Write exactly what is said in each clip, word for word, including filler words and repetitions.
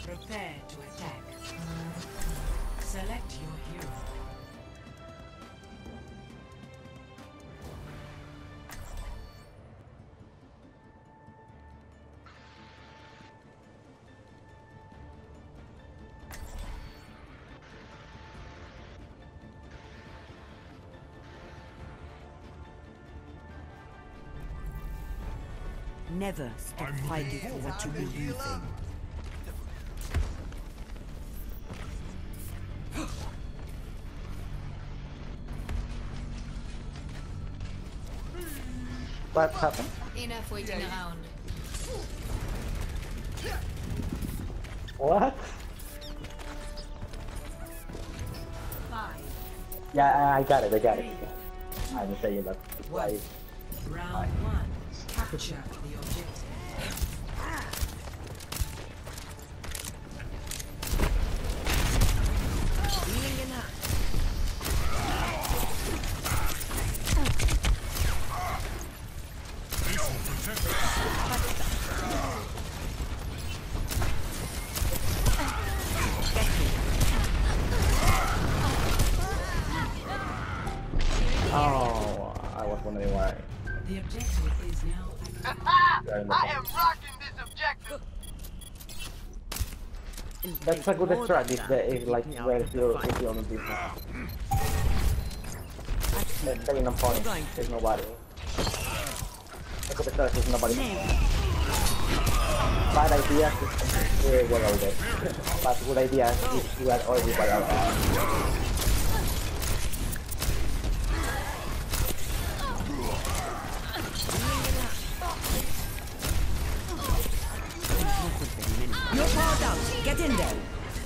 Prepare to attack. Select your hero. Never stop fighting for what you believe in. What happened? Enough waiting around. What? Five, Yeah, I I got it, I got it. I just say that. one. I, Round one. Capture the objective. Healing enough. oh, I was wondering why. The objective is now active. I am rocking this objective. That's a good strat if, the, if like where if you're, if you're on the business. Let's say in a point, there's nobody. A good strat is nobody. Bad idea is very well ordered. But good idea if you are already by our You're powered out. Get in there.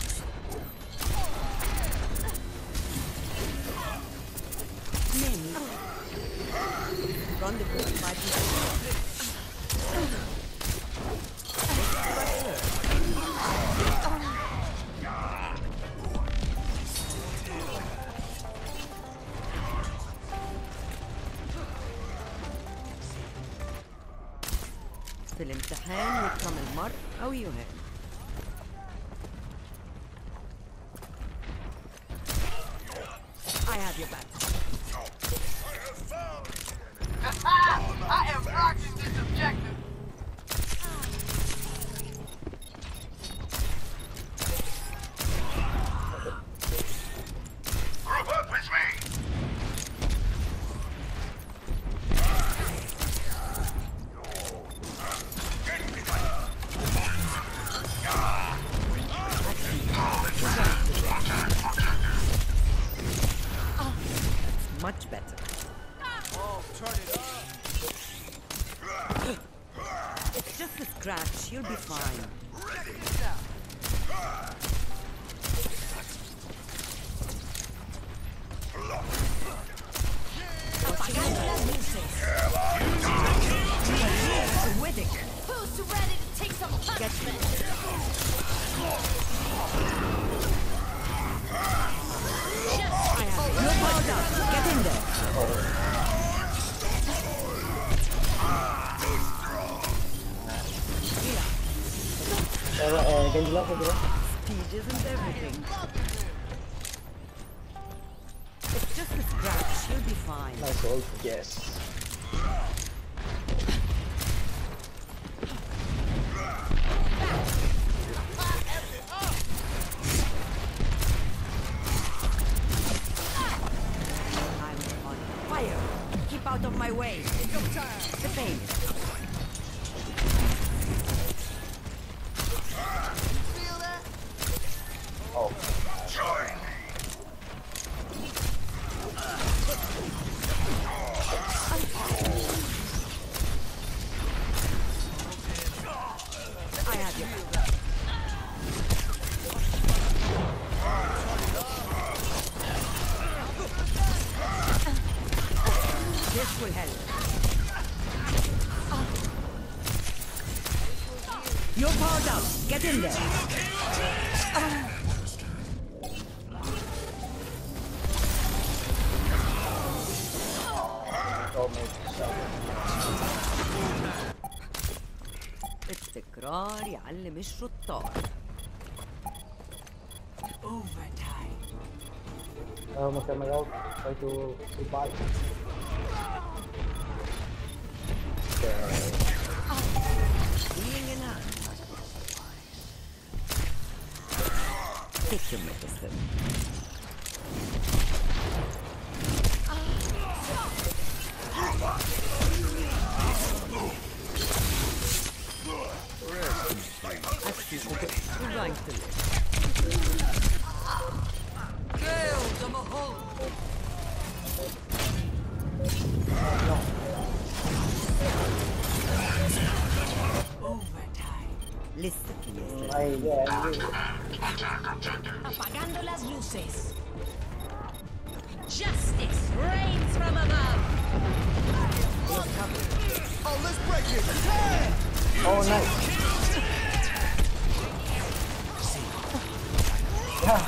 Name. Run the board. Five في الامتحان يكرم المرء أو يهان. I have your back. I am rocking this objective. Group up with me. Much better. Oh, turn it on. It's just a scratch. You'll be fine. Withick. Who's ready to take some Get me. I have your powered up. Get in there. Uh, uh, can you lock it? Speed isn't everything. It's just a scratch. You'll be fine. Nice ult, yes. I'm on fire. Keep out of my way. The pain. Feel that? Oh. Join me. I have you. This will help. You're powered up. Get in there. التكرار يعلم الشطار. Overtime. I almost have my ult. Try to, to buy. Healing enough. Take your medicine. We're going to live. Overtime. Listen to me. Ay, yeah, Apagando las luces. Justice reigns from above. Oh, let's break it. Yeah! oh, nice. Yeah.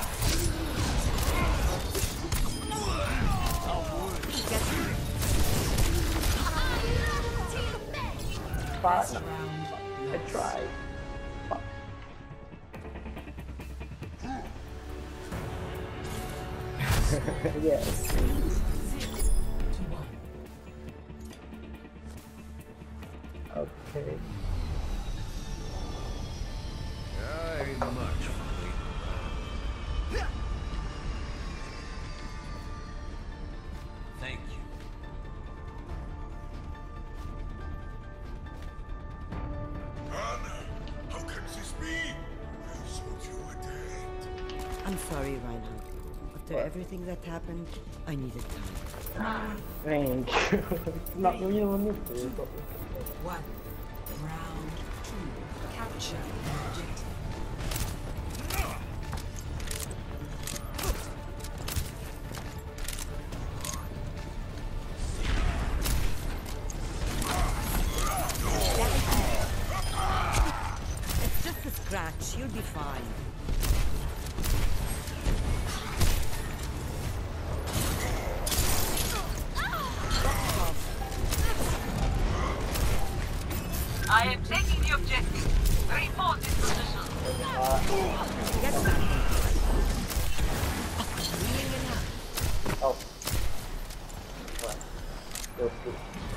Fuck. I tried. Fuck. Yes. Okay. Ain't much. Thank you. Anna, how can this be? I thought you were dead. I'm sorry, Reinhardt. After everything that happened, I needed time. Thank you. No, you don't need to. One. Round two. Capture the objective. It's just a scratch. You'll be fine. I am taking the objective. Reinforce this position. Get back. Healing enough. Oh. Right. Go through.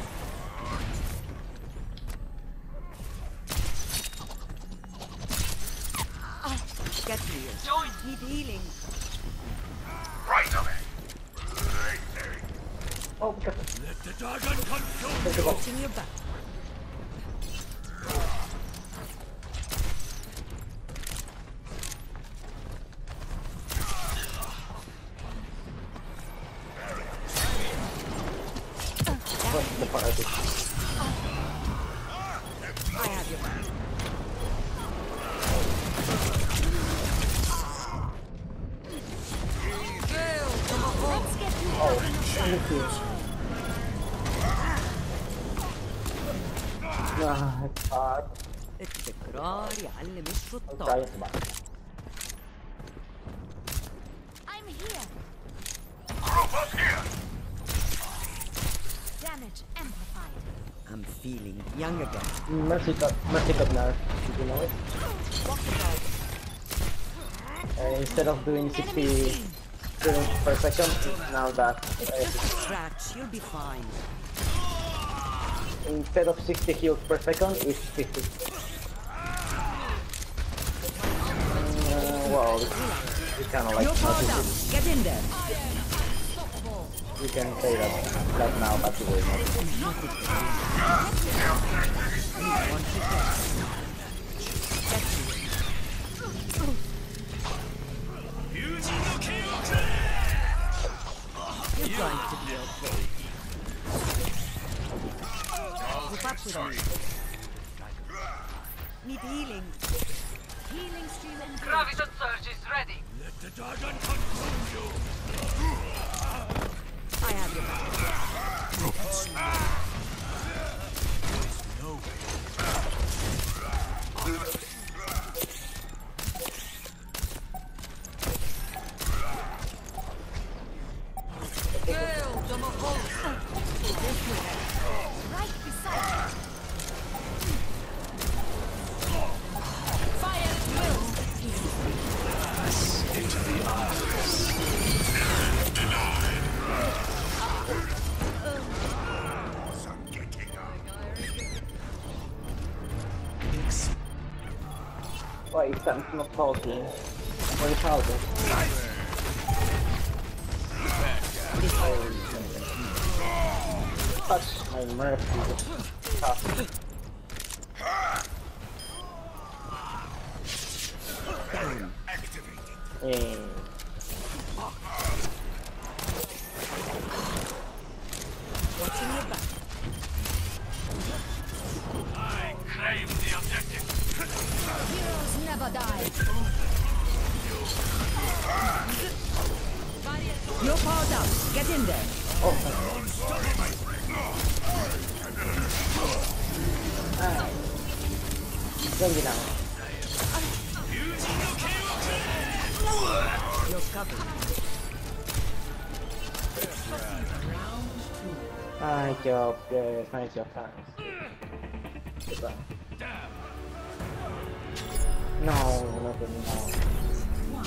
Get here. Join. Need healing. Right away. Right there. Oh, because Let the dragon consume you. Watching your back. what's the party? I have your back. Let's get you Oh, thank you. Ah, it's hard. التكرار يعلم I'm الشطار. trying to buy. I'm here. Group up here. Damage amplified. I'm feeling young again. Mercy cut, mercy cut now. Did you know it? Uh, instead of doing sixty frames per second, now that It's uh, just a scratch. You'll be fine. instead of sixty heals per second, it's fifty. Uh, well, you kind of like You're powered up. Get in there. you can say that that now, but you will not. You're going to be okay. Keep up with us. Need healing. Healing stream engaged. Graviton surge is ready. Let the dragon consume you. I have your back. Right beside you. Fire at will. That's not talking. What is talking? Touch my mercy. Tough. Yeah. Watching your back. I claim the objective. Heroes never die. You're powered up. Get in there. Genji now. You're covered. Nice job, yes, nice job, thanks. Goodbye. No, nothing, no.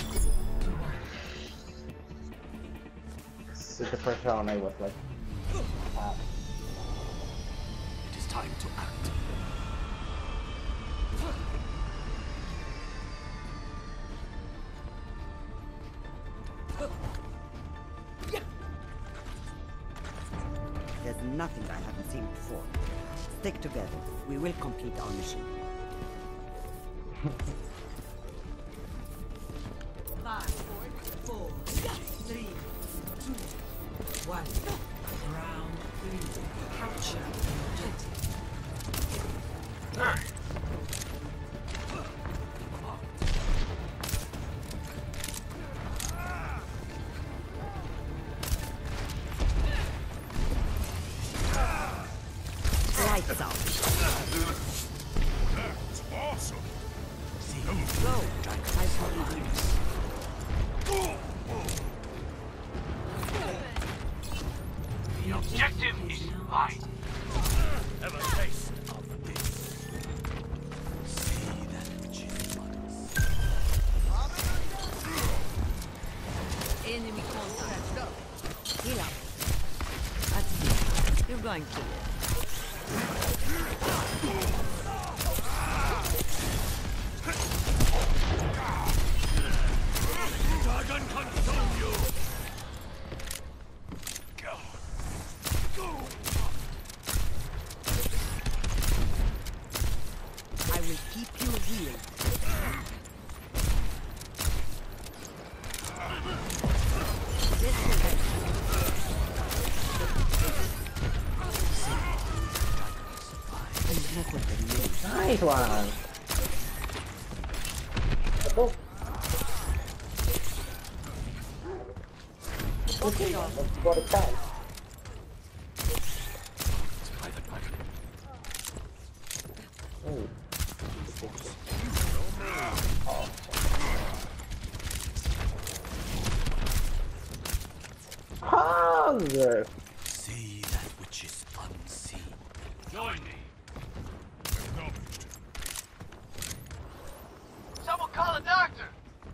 This is the first round I was like, ah. It is time to act. There's nothing I haven't seen before. Stick together. We will complete our mission. Five, four, three, two, one. Round three. Capture the objective. Lights out. That's awesome. Go. I probably will. The objective is mine. Have a taste of this. See that which is mine. Enemy contact. Go. Heal up. That's it. You're going to live. Dragon consume you. Go. Go. I will keep you healed. This will help. Enough with the news. Nice one! Oh. Okay, let's go to time. Hunger! See that which is unseen. Join me. Acknowledged. Someone call a doctor.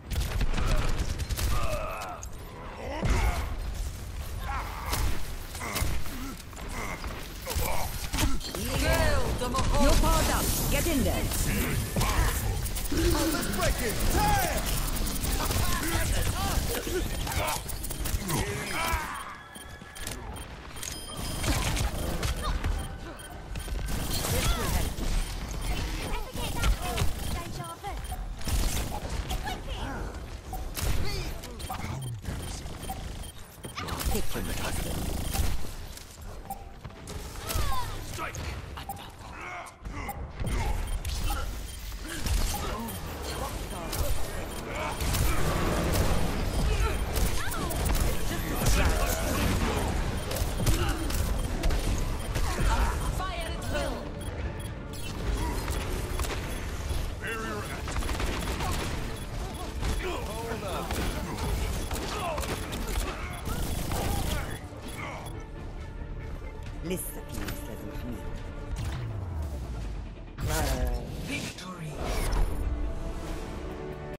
You're powered up. Get in there. Take from the husband.